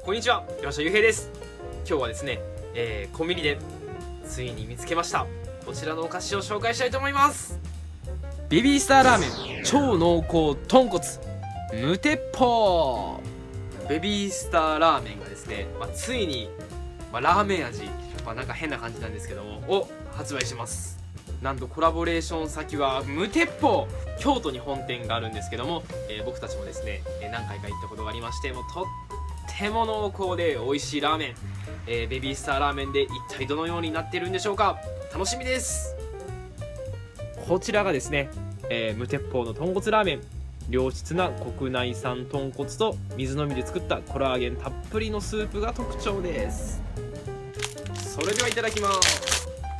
こんにちは、岩下ゆうへいです。今日はですね、コンビニでついに見つけました。こちらのお菓子を紹介したいと思います。ベビースターラーメン超濃厚豚骨無鉄砲。ベビースターラーメンがですね、ついに、ラーメン味、なんか変な感じなんですけどもを発売します。なんとコラボレーション先は無鉄砲、京都に本店があるんですけども、僕たちもですね、何回か行ったことがありまして、もうとっても濃厚で美味しいラーメン、ベビースターラーメンで一体どのようになっているんでしょうか。楽しみです。こちらがですね、無鉄砲の豚骨ラーメン、良質な国内産豚骨と水のみで作ったコラーゲンたっぷりのスープが特徴です。それではいただきます。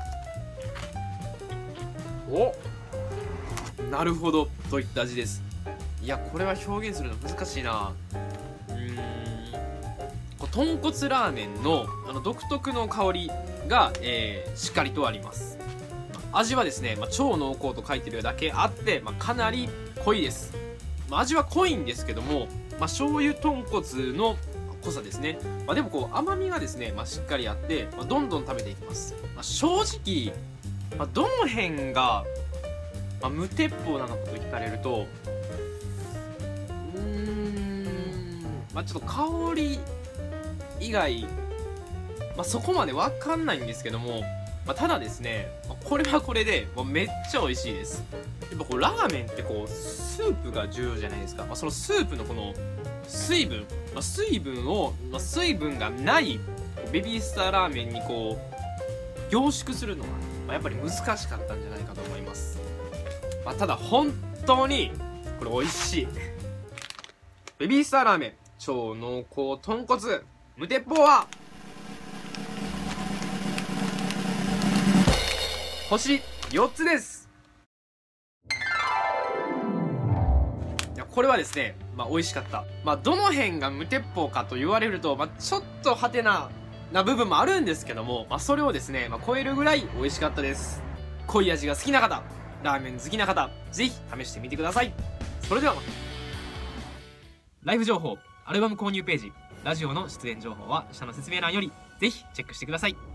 お、なるほどといった味です。いや、これは表現するの難しいな。豚骨ラーメンの独特の香りが、しっかりとあります。味はですね、超濃厚と書いてるだけあって、かなり濃いです。味は濃いんですけども、醤油豚骨の濃さですね。でもこう甘みがですね、しっかりあって、どんどん食べていきます。正直、どの辺が、無鉄砲なのかと聞かれると、ちょっと香り以外、そこまで分かんないんですけども、ただですね、これはこれでめっちゃ美味しいです。やっぱこうラーメンってこうスープが重要じゃないですか。そのスープのこの水分、水分がないベビースターラーメンにこう凝縮するのが、やっぱり難しかったんじゃないかと思います。ただ本当にこれ美味しいベビースターラーメン超濃厚豚骨無鉄砲は星4つです。いや、これはですね、美味しかった。どの辺が無鉄砲かと言われると、ちょっとハテナな部分もあるんですけども、それをですね、超えるぐらい美味しかったです。濃い味が好きな方、ラーメン好きな方、ぜひ試してみてください。それではまた。ライブ情報、アルバム購入ページ、ラジオの出演情報は下の説明欄よりぜひチェックしてください。